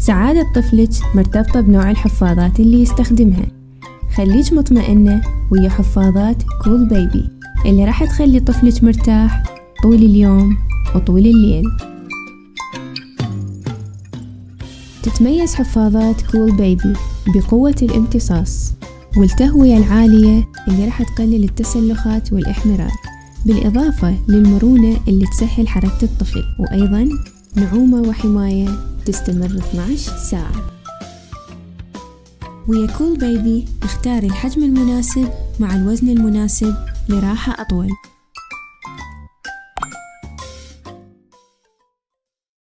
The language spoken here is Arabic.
سعادة طفلك مرتبطة بنوع الحفاضات اللي يستخدمها. خليك مطمئنة ويا حفاضات كول بيبي اللي راح تخلي طفلك مرتاح طول اليوم وطول الليل. تتميز حفاضات كول بيبي بقوة الامتصاص والتهوية العالية اللي راح تقلل التسلخات والإحمرار، بالإضافة للمرونة اللي تسهل حركة الطفل، وأيضا نعومة وحماية تستمر 12 ساعة. ويا كول بيبي اختاري الحجم المناسب مع الوزن المناسب لراحة أطول.